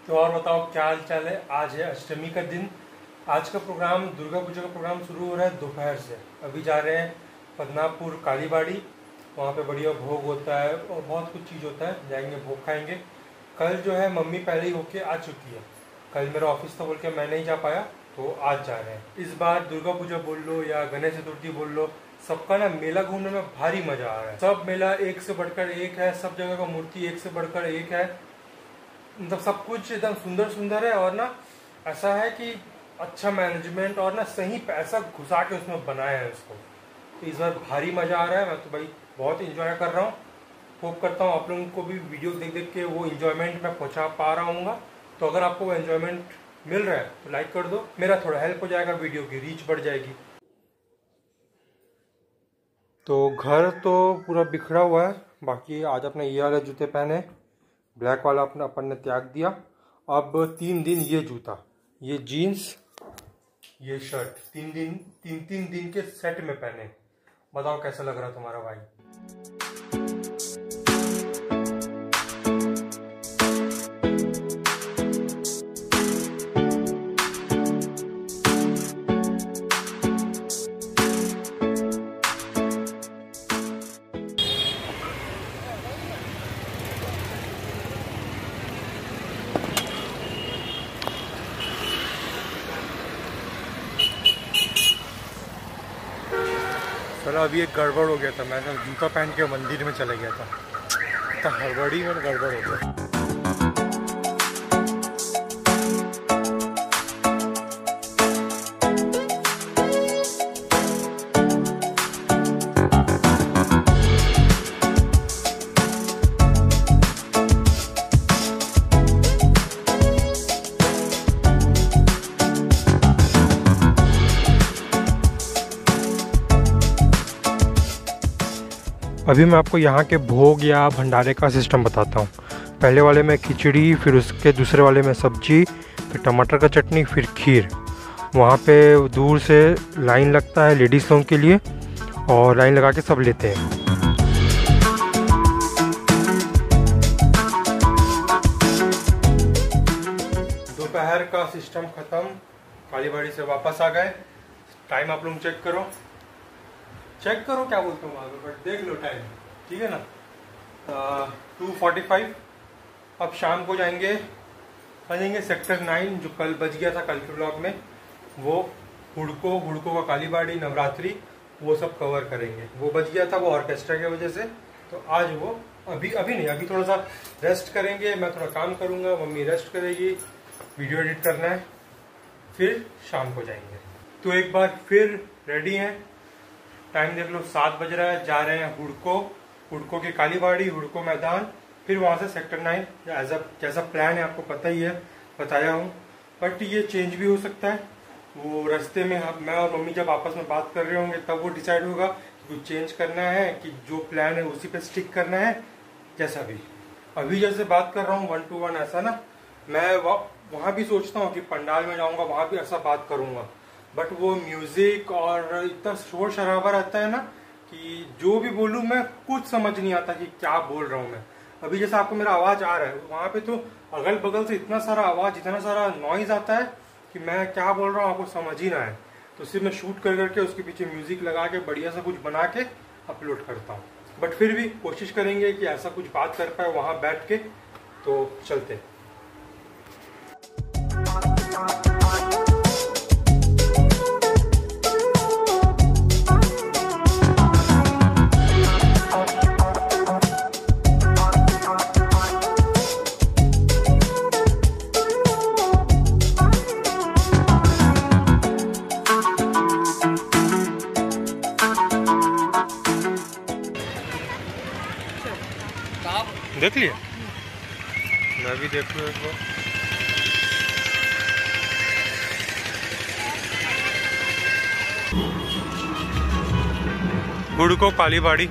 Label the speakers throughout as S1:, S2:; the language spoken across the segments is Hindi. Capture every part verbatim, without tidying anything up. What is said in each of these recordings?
S1: तो और बताओ क्या हाल चाल है। आज है अष्टमी का दिन। आज का प्रोग्राम, दुर्गा पूजा का प्रोग्राम शुरू हो रहा है दोपहर से। अभी जा रहे हैं पदनापुर कालीबाड़ी, वहाँ पे बढ़िया भोग होता है और बहुत कुछ चीज़ होता है। जाएंगे, भोग खाएंगे। कल जो है मम्मी पहले ही होके आ चुकी है। कल मेरा ऑफिस था बोल के मैं नहीं जा पाया, तो आज जा रहे हैं। इस बार दुर्गा पूजा बोल लो या गणेश चतुर्थी बोल लो, सबका ना मेला घूमने में भारी मजा आ रहा है। सब मेला एक से बढ़कर एक है, सब जगह का मूर्ति एक से बढ़कर एक है। मतलब सब कुछ एकदम सुंदर सुंदर है और ना ऐसा है कि अच्छा मैनेजमेंट और ना सही पैसा घुसा के उसमें बनाया है उसको। तो इस बार भारी मजा आ रहा है। मैं तो भाई बहुत इंजॉय कर रहा हूँ। होप करता हूँ आप लोगों को भी वीडियो देख देख के वो इंजॉयमेंट मैं पहुँचा पा रहा हूँ। तो अगर आपको वो एंजॉयमेंट मिल रहा है तो लाइक कर दो, मेरा थोड़ा हेल्प हो जाएगा, वीडियो की रीच बढ़ जाएगी। तो घर तो पूरा बिखरा हुआ है। बाकी आज अपने ये वाले जूते पहने, ब्लैक वाला अपना अपन ने त्याग दिया। अब तीन दिन ये जूता, ये जीन्स, ये शर्ट, तीन दिन तीन तीन दिन के सेट में पहने। बताओ कैसा लग रहा तुम्हारा भाई। चलो अभी एक गड़बड़ हो गया था। मैं जूता पहन के मंदिर में चला गया था, तो हड़बड़ी में गड़बड़ हो गया। अभी मैं आपको यहाँ के भोग या भंडारे का सिस्टम बताता हूँ। पहले वाले में खिचड़ी, फिर उसके दूसरे वाले में सब्जी, फिर टमाटर का चटनी, फिर खीर। वहाँ पे दूर से लाइन लगता है लेडीज़ लोगों के लिए और लाइन लगा के सब लेते हैं। दोपहर का सिस्टम ख़त्म, कालीबाड़ी से वापस आ गए। टाइम आप लोग चेक करो, चेक करो क्या बोलते हूँ आगे, बट देख लो टाइम, ठीक है ना। Two forty five. अब शाम को जाएंगे आ जाएंगे सेक्टर नाइन, जो कल बच गया था कल के ब्लॉग में। वो हुड़को हुड़को का कालीबाड़ी नवरात्रि वो सब कवर करेंगे। वो बच गया था वो ऑर्केस्ट्रा की वजह से। तो आज वो अभी अभी नहीं, अभी थोड़ा सा रेस्ट करेंगे। मैं थोड़ा काम करूँगा, मम्मी रेस्ट करेगी, वीडियो एडिट करना है, फिर शाम को जाएंगे। तो एक बार फिर रेडी हैं। टाइम देख लो, सात बज रहा है। जा रहे हैं हुड़को, हुड़को की कालीबाड़ी, हुड़को मैदान, फिर वहाँ से सेक्टर नाइन। एज अ जैसा प्लान है आपको पता ही है, बताया हूँ। बट ये चेंज भी हो सकता है। वो रास्ते में हम मैं और मम्मी जब आपस में बात कर रहे होंगे तब वो डिसाइड होगा कि कुछ चेंज करना है कि जो प्लान है उसी पे स्टिक करना है। जैसा भी अभी जैसे बात कर रहा हूँ वन टू वन, ऐसा ना मैं वहाँ भी सोचता हूँ कि पंडाल में जाऊँगा, वहाँ भी ऐसा बात करूँगा। बट वो म्यूजिक और इतना शोर शराबा रहता है ना कि जो भी बोलूँ मैं कुछ समझ नहीं आता कि क्या बोल रहा हूँ मैं। अभी जैसा आपको मेरा आवाज आ रहा है, वहाँ पे तो अगल बगल से इतना सारा आवाज, इतना सारा नॉइज आता है कि मैं क्या बोल रहा हूँ आपको समझ ही ना आए। तो सिर्फ मैं शूट कर करके उसके पीछे म्यूजिक लगा के बढ़िया सा कुछ बना के अपलोड करता हूँ। बट फिर भी कोशिश करेंगे कि ऐसा कुछ बात कर पाए वहाँ बैठ के। तो चलते। देख लिया, मैं भी देख लूँ एक बार। हुड़को कालीबाड़ी।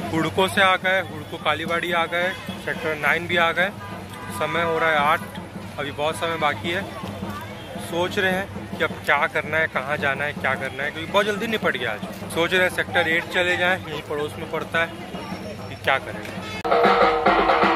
S1: हुड़को से आ गए, हुड़को कालीबाड़ी आ गए, सेक्टर नाइन भी आ गए। समय हो रहा है आठ, अभी बहुत समय बाकी है। सोच रहे हैं कि अब क्या करना है, कहाँ जाना है, क्या करना है, क्योंकि बहुत जल्दी निपट गया आज। सोच रहे हैं सेक्टर एट चले जाएं, यहीं पड़ोस में पड़ता है, कि क्या करें।